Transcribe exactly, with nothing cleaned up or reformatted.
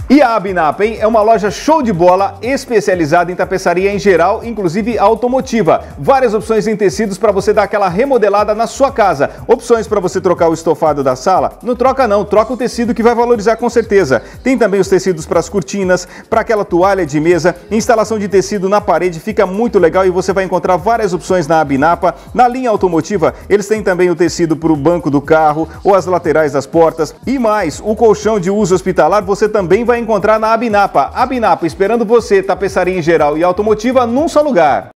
E a Abinapa, hein? É uma loja show de bola, especializada em tapeçaria em geral, inclusive automotiva. Várias opções em tecidos para você dar aquela remodelada na sua casa. Opções para você trocar o estofado da sala? Não troca não, troca o tecido que vai valorizar com certeza. Tem também os tecidos para as cortinas, para aquela toalha de mesa. Instalação de tecido na parede fica muito legal e você vai encontrar várias opções na Abinapa. Na linha automotiva, eles têm também o tecido para o banco do carro ou as laterais das portas. E mais, o colchão de uso hospitalar você também vai encontrar na Abinapa. Abinapa, esperando você, tapeçaria em geral e automotiva num só lugar.